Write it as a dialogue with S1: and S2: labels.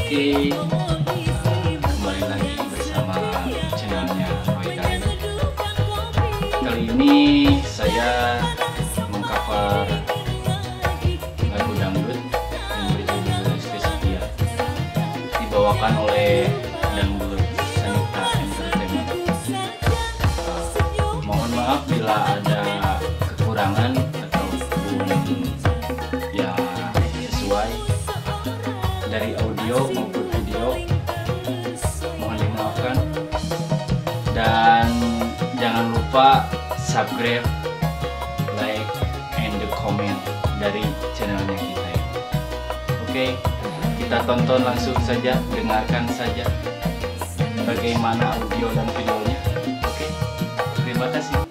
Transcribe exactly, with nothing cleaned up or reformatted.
S1: Oke, kembali lagi bersama channelnya Roy Dayu. Kali ini saya mengcover lagu dangdut yang berjudul Lesti Setia, dibawakan oleh Dangdut Sanita Entertainment. Uh, mohon maaf bila ada kekurangan ataupun ya sesuai dari audio maupun video, mohon dimaafkan. Dan jangan lupa subscribe, like, and the comment dari channelnya kita ini. Oke, kita tonton langsung saja, dengarkan saja bagaimana audio dan videonya. Oke, terima kasih.